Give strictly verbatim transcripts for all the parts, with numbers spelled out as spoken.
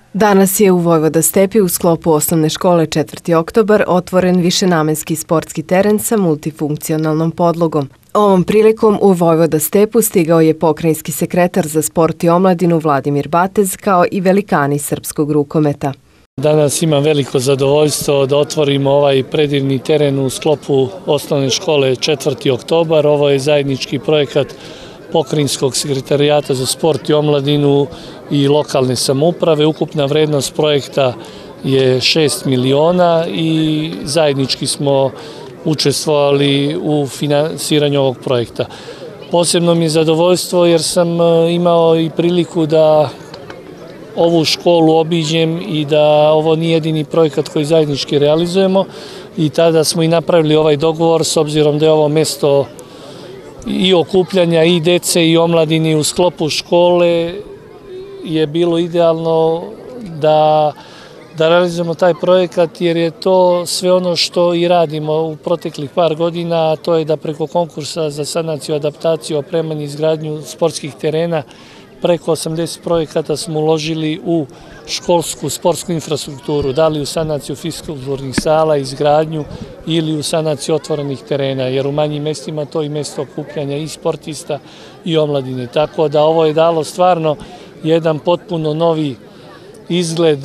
Danas je u Vojvoda Stepi u sklopu osnovne škole četvrti oktobar otvoren višenamenski sportski teren sa multifunkcionalnom podlogom. Ovom prilikom u Vojvoda Stepu stigao je pokrajinski sekretar za sport i omladinu Vladimir Batez kao i velikani srpskog rukometa. Danas imam veliko zadovoljstvo da otvorimo ovaj predivni teren u sklopu osnovne škole četvrti oktobar. Ovo je zajednički projekat Pokrajinskog sekretarijata za sport i omladinu i lokalne samouprave. Ukupna vrednost projekta je šest miliona i zajednički smo učestvovali u finansiranju ovog projekta. Posebno mi je zadovoljstvo jer sam imao i priliku da ovu školu obiđem i da ovo nije jedini projekat koji zajednički realizujemo i tada smo i napravili ovaj dogovor s obzirom da je ovo mesto i okupljanja i dece i omladini u sklopu škole je bilo idealno da, da realizujemo taj projekat jer je to sve ono što i radimo u proteklih par godina, a to je da preko konkursa za sanaciju, adaptaciju, opremanje i izgradnju sportskih terena preko osamdeset projekata smo uložili u školsku sportsku infrastrukturu, da li u sanaciju fiskulturnih sala, izgradnju ili u sanaciju otvorenih terena, jer u manjim mestima to je mesto okupljanja i sportista i omladine. Tako da ovo je dalo stvarno jedan potpuno novi izgled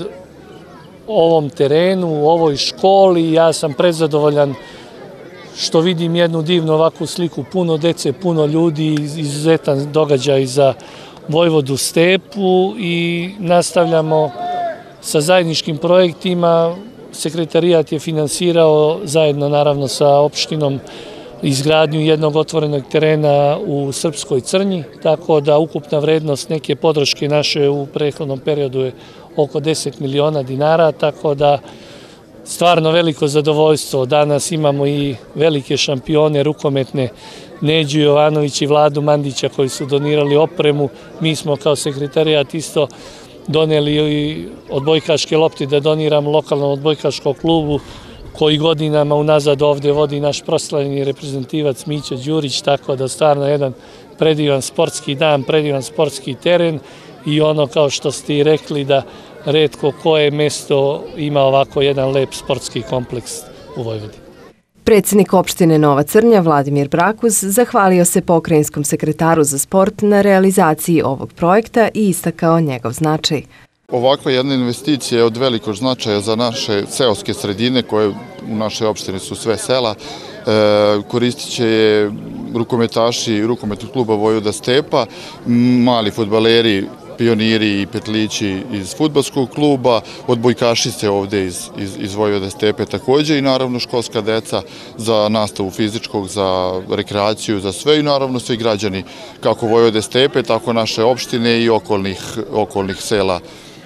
ovom terenu, u ovoj školi. Ja sam prezadovoljan što vidim jednu divnu ovakvu sliku, puno dece, puno ljudi, izuzetan događaj za Vojvodu Stepu i nastavljamo sa zajedničkim projektima. Sekretarijat je finansirao zajedno naravno sa opštinom izgradnju jednog otvorenog terena u Srpskoj Crnji, tako da ukupna vrednost neke podrške naše u prethodnom periodu je oko deset miliona dinara, tako da stvarno veliko zadovoljstvo. Danas imamo i velike šampione rukometne Neđu Jovanović i Vladu Mandića koji su donirali opremu. Mi smo kao sekretarijat isto doneli i odbojkaške lopte da doniramo lokalnom odbojkaškom klubu koji godinama unazad ovde vodi naš proslavljeni reprezentativac Mića Đurić, tako da stvarno jedan predivan sportski dan, predivan sportski teren i ono kao što ste i rekli da retko koje mesto ima ovako jedan lep sportski kompleks u Vojvodini. Predsjednik opštine Nova Crnja Vladimir Brakuz zahvalio se pokrajinskom sekretaru za sport na realizaciji ovog projekta i istakao njegov značaj. Ovakva jedna investicija je od velikog značaja za naše seoske sredine koje u našoj opštini su sve sela. Koristit će je rukometaši rukometnog kluba Vojvoda Stepa, mali fudbaleri, pioniri i petlići iz fudbalskog kluba, odbojkašice ovde iz, iz, iz Vojvode Stepe takođe i naravno školska deca za nastavu fizičkog, za rekreaciju, za sve i naravno svi građani kako Vojvode Stepe, tako naše opštine i okolnih, okolnih sela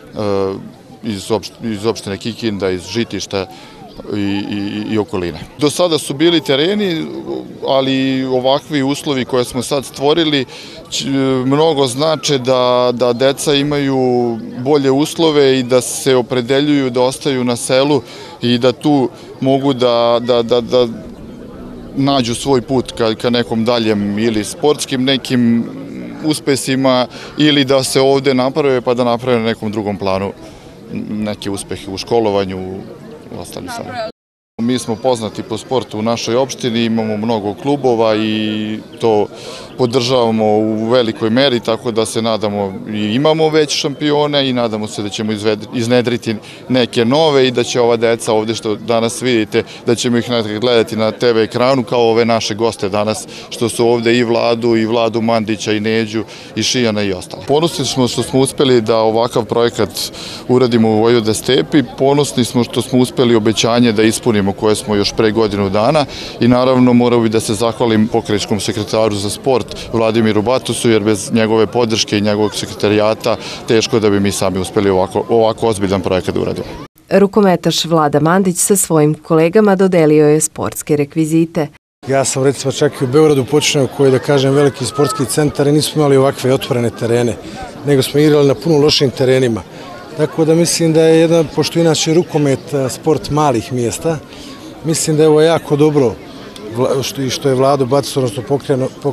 iz, opštine, iz opštine Kikinda, iz Žitišta i, i, i okoline. Do sada su bili tereni, ali ovakvi uslovi koje smo sad stvorili mnogo znače da, da deca imaju bolje uslove i da se opredeljuju da ostaju na selu i da tu mogu da, da, da, da nađu svoj put ka, ka nekom daljem ili sportskim nekim uspesima ili da se ovde naprave pa da naprave na nekom drugom planu neke uspehe u školovanju, u ostalim stvarima. Mi smo poznati po sportu u našoj opštini, imamo mnogo klubova i to podržavamo u velikoj meri, tako da se nadamo i imamo već šampione i nadamo se da ćemo iznedriti neke nove i da će ova deca ovde što danas vidite, da ćemo ih gledati na te ve ekranu kao ove naše goste danas što su ovde i Vladu, i Vladu Mandića, i Neđu, i Šijana i ostale. Ponosni smo što smo uspeli da ovakav projekat uradimo u Vojvode Stepi, ponosni smo što smo uspeli obećanje da ispunimo koje smo još pre godinu dana i naravno morao bi da se zahvalim pokrajinskom sekretaru za sport Vladimiru Batusu jer bez njegove podrške i njegovog sekretarijata teško da bi mi sami uspeli ovako, ovako ozbiljan projekat da uradimo. Rukometaš Vlada Mandić sa svojim kolegama dodelio je sportske rekvizite. Ja sam recimo čak i u Beogradu počinao koji da kažem veliki sportski centar i nismo imali ovakve otvorene terene, nego smo igrali na puno lošim terenima. Tako da mislim da je jedan, pošto inače rukomet sport malih mjesta, mislim da je ovo jako dobro i što je Vlado Batus, odnosno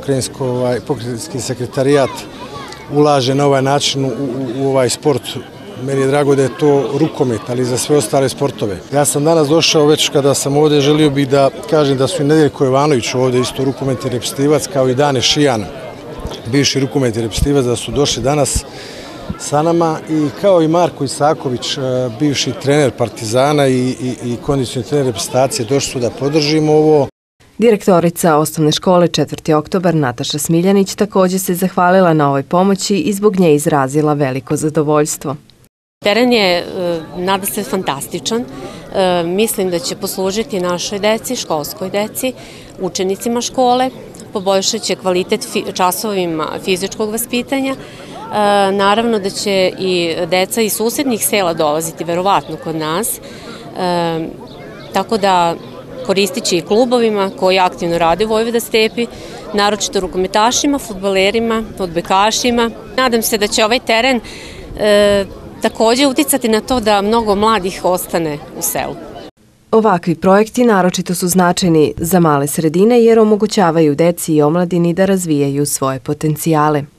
pokrajinski sekretarijat ulaže na ovaj način u, u, u ovaj sport Meni je drago da je to rukomet, ali i za sve ostale sportove. Ja sam danas došao, već kada sam ovde, želio bih da kažem da su i Nedeljko Jovanović ovde, isto rukometni reprezentativac, kao i Dane Šijan, bivši rukometni reprezentativac, da su došli danas sa nama, i kao i Marko Isaković, bivši trener Partizana i, i, i kondicioni trener reprezentacije, došli su da podržimo ovo. Direktorica osnovne škole četvrti oktobar Nataša Smiljanić također se zahvalila na ovoj pomoći i zbog nje izrazila veliko zadovoljstvo. Teren je, nada se, fantastičan. Mislim da će poslužiti našoj deci, školskoj deci, učenicima škole, poboljšat će kvalitet časovima fizičkog vaspitanja. Naravno da će i deca iz susednih sela dolaziti verovatno kod nas, tako da koristit će i klubovima koji aktivno rade u Vojvoda Stepi, naročito rukometašima, fudbalerima, odbojkašima. Nadam se da će ovaj teren e, također uticati na to da mnogo mladih ostane u selu. Ovakvi projekti naročito su značajni za male sredine jer omogućavaju deci i omladini da razvijaju svoje potencijale.